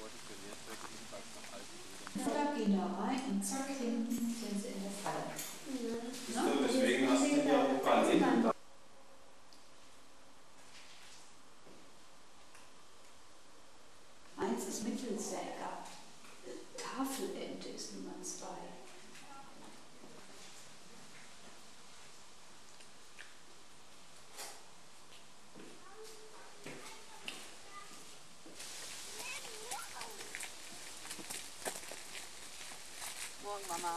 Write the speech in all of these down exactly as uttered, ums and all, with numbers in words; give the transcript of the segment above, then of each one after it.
Da gehen da rein und zack, hinten sind sie in der Falle. Ja. No? Deswegen hast du hier die Ball. Eins ist Mittelsäger. Tafelente ist Nummer zwei. Morgen, Mama.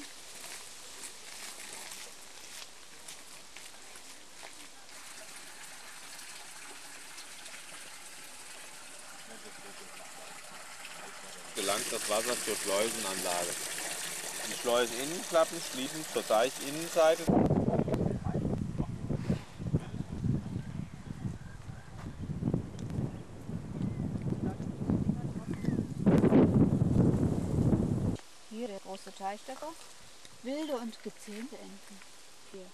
Gelangt das Wasser zur Schleusenanlage. Die Schleuseninnenklappen schließen zur Deichinnenseite. Hier der große Teich davor. Wilde und gezähmte Enten. Hier.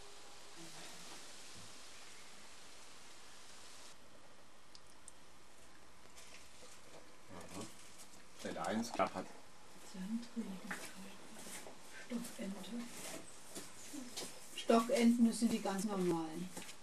Stelle eins klappert. Stockente. Stockenten, das sind die ganz normalen.